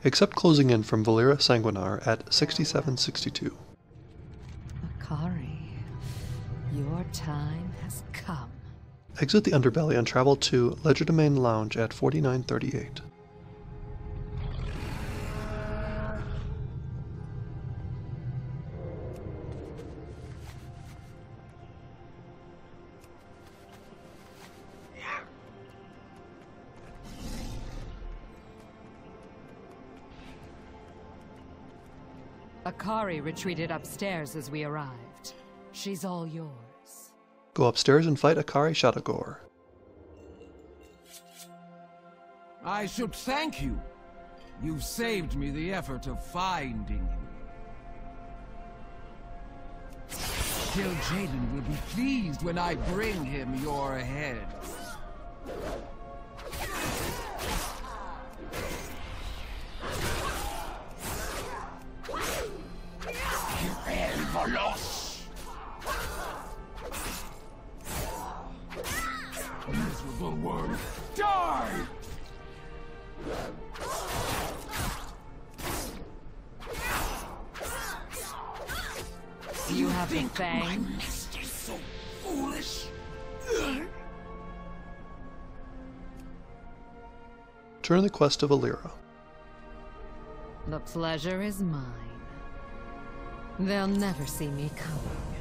Accept closing in from VALEERA Sanguinar at 6762. AKAARI, your time has come. Exit the Underbelly and travel to Legerdemain Lounge at 4938. AKAARI retreated upstairs as we arrived. She's all yours. Go upstairs and fight AKAARI Shadowgore. I should thank you. You've saved me the effort of finding you. Kill Jaden will be pleased when I bring him your head. Miserable worm, die! You have a fang? My master's so foolish. Turn the quest to VALEERA. The pleasure is mine. They'll never see me come.